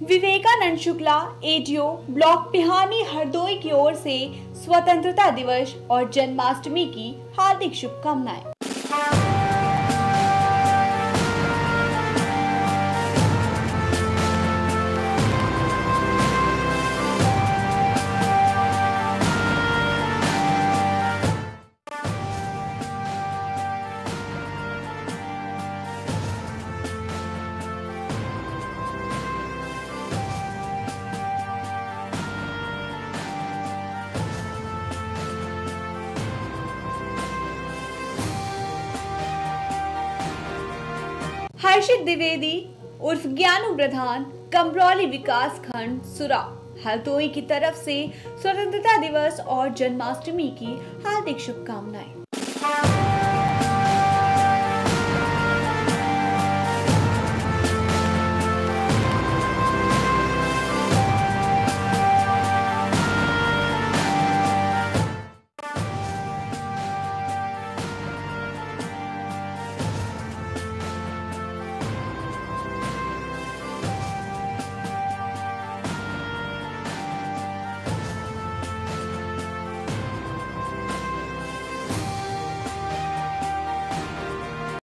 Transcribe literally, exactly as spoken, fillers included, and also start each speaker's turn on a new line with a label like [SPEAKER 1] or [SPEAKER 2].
[SPEAKER 1] Vivekananda Shukla ADO block Pihani Hardoi की ओर से स्वतंत्रता दिवस और जन्माष्टमी की हार्दिक शुभकामनाएं। हर्षित द्विवेदी उर्फ ज्ञानू प्रधान, कमरौली विकास खंड सुरा, हरदोई की तरफ से स्वतंत्रता दिवस और जन्माष्टमी की हार्दिक शुभकामनाएं।